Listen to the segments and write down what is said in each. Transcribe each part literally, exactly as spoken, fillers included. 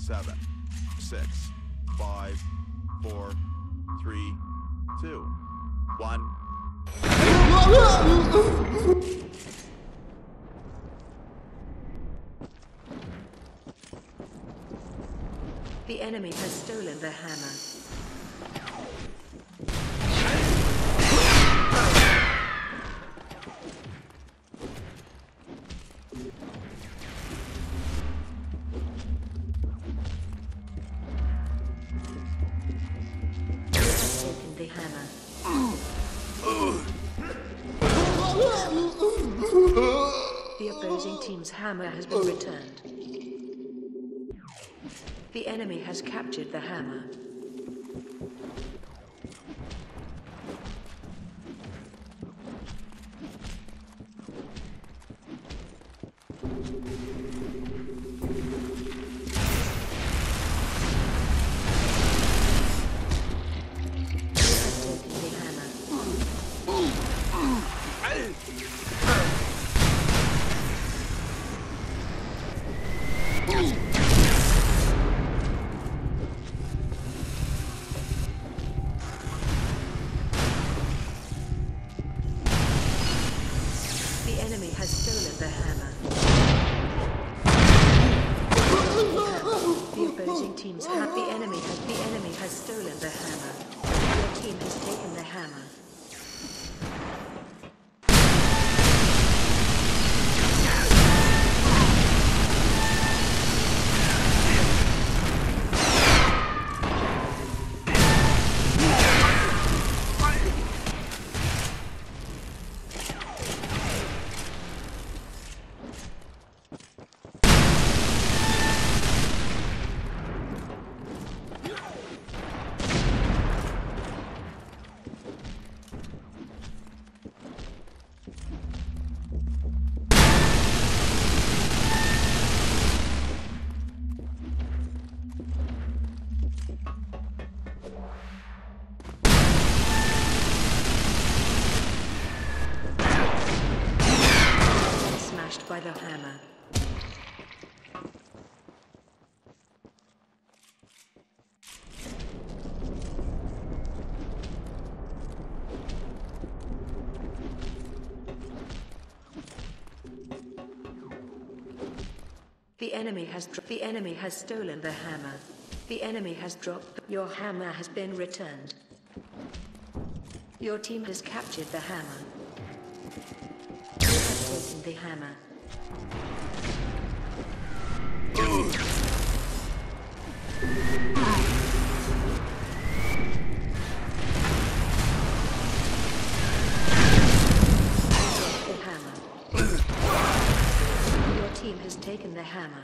seven, six, five, four, three, two, one. The enemy has stolen the hammer. The hammer. The opposing team's hammer has been returned. The enemy has captured the hammer. The enemy has stolen the hammer. The opposing team's hammer. The enemy has the enemy has stolen the hammer. Your team has taken the hammer. By the hammer. The enemy has the enemy has stolen the hammer. The enemy has dropped. Your hammer has been returned. Your team has captured the hammer. You have taken the hammer. The hammer. Your team has taken the hammer.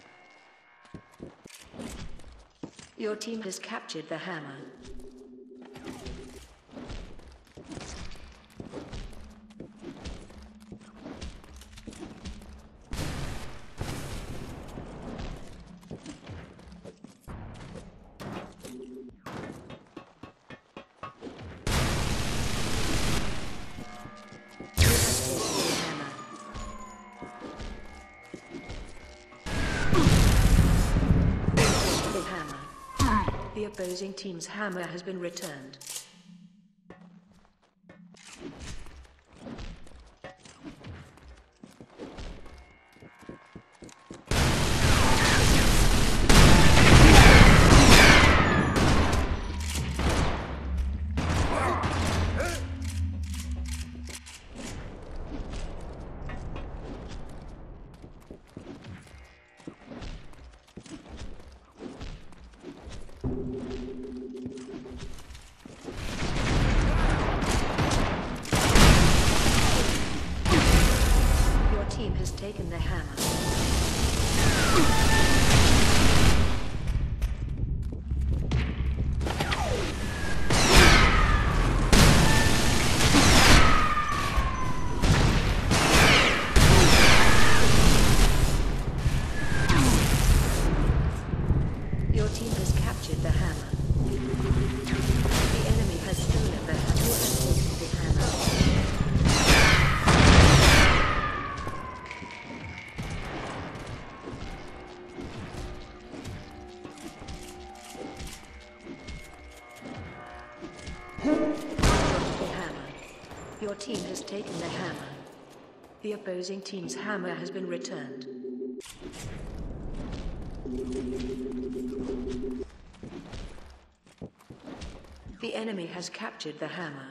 Your team has captured the hammer. The opposing team's hammer has been returned. The hammer. Your team has taken the hammer. The opposing team's hammer has been returned. The enemy has captured the hammer.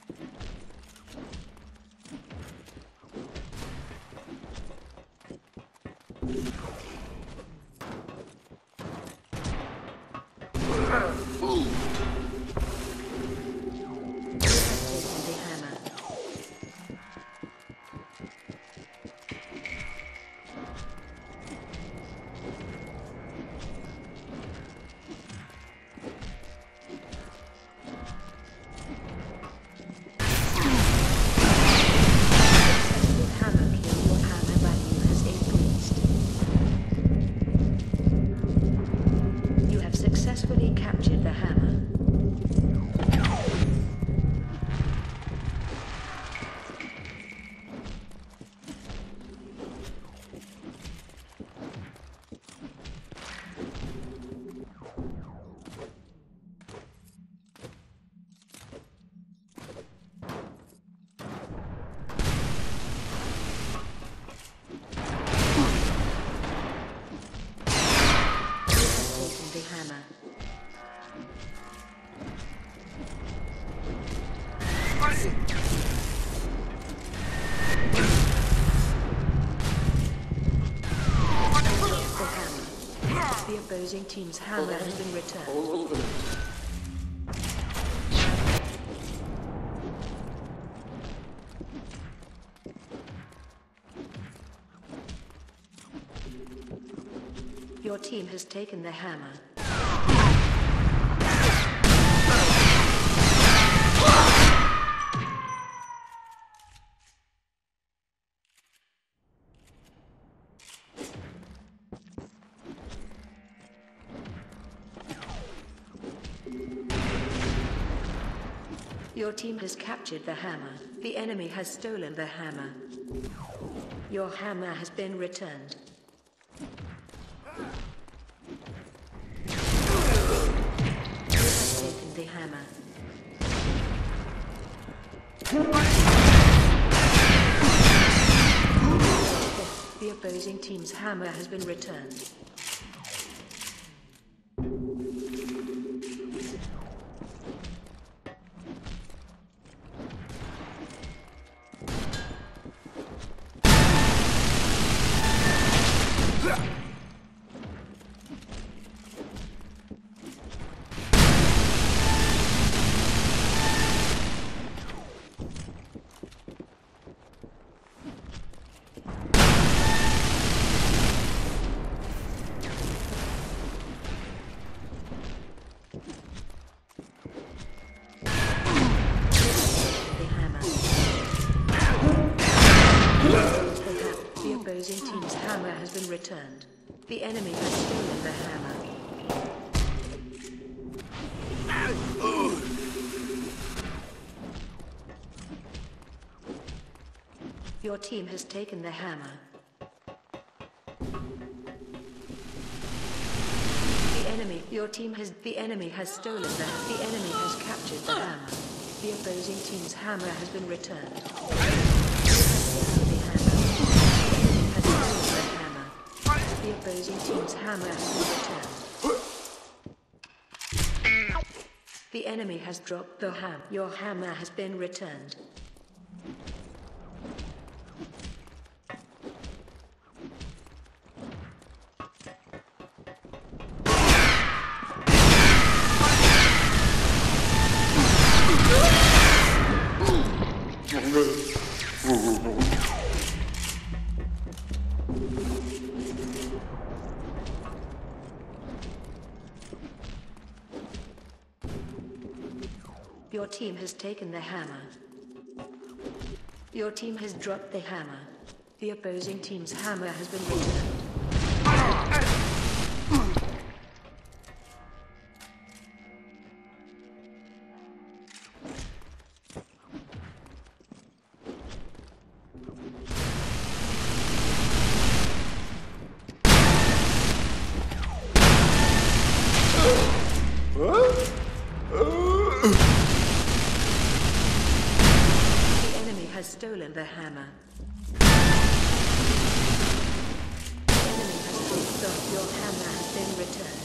Successfully captured the hammer. The opposing team's hammer has been returned. Your team has taken the hammer. Your team has captured the hammer. The enemy has stolen the hammer. Your hammer has been returned. You have taken the hammer. The opposing team's hammer has been returned. The opposing team's hammer has been returned. The enemy has stolen the hammer. Your team has taken the hammer. The enemy, your team has, the enemy has stolen the, the enemy has captured the hammer. The opposing team's hammer has been returned. The opposing team's hammer has been returned. The enemy has dropped the hammer. Your hammer has been returned. Your team has taken the hammer. Your team has dropped the hammer. The opposing team's hammer has been returned. has stolen the hammer. The enemy has dropped off. Your hammer has been returned.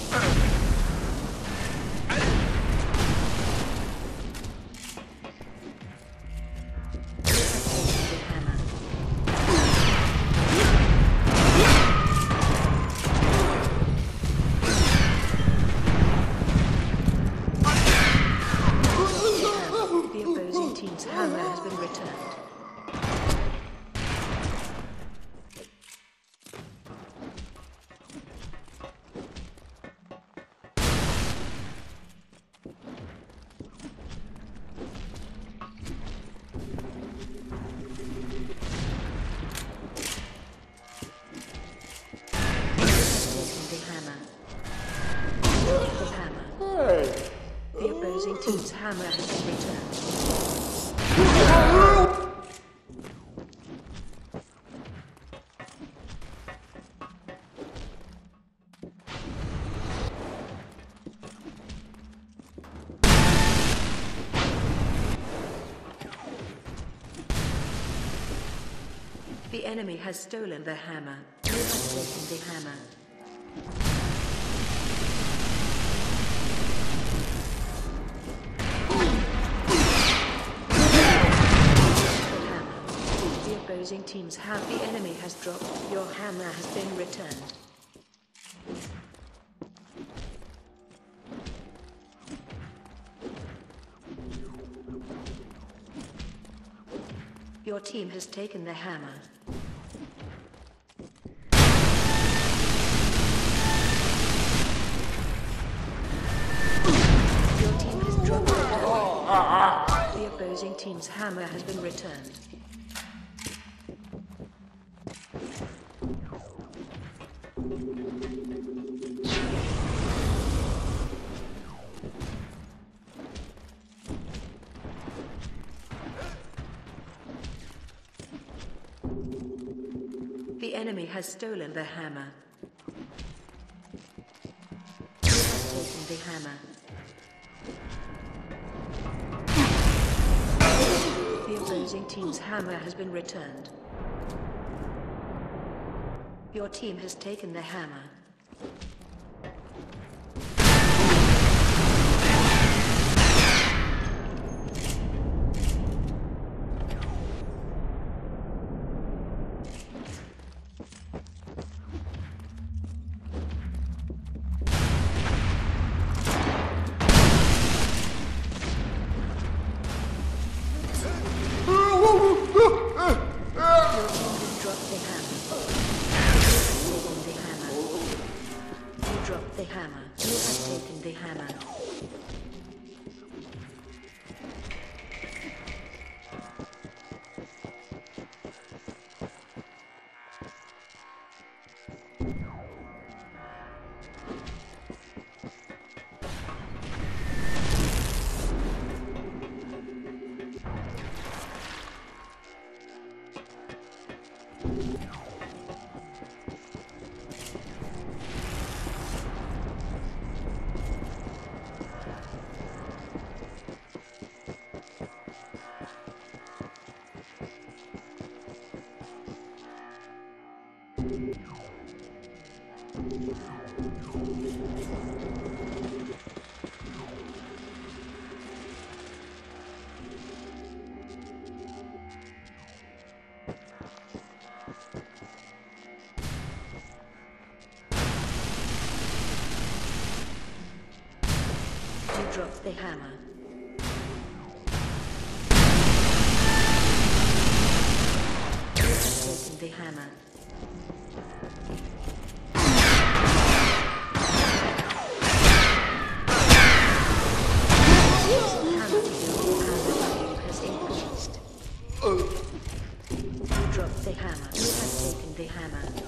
Team's hammer has been returned. The enemy has stolen the hammer. You have taken the hammer. Opposing teams have the enemy has dropped. Your hammer has been returned. Your team has taken the hammer. Your team has dropped the hammer. The opposing team's hammer has been returned. The enemy has stolen the hammer. You have taken the hammer. The opposing team's hammer has been returned. Your team has taken the hammer. The hammer. You have taken the hammer. You dropped the hammer. You have taken the hammer. You dropped the hammer. You have taken the hammer.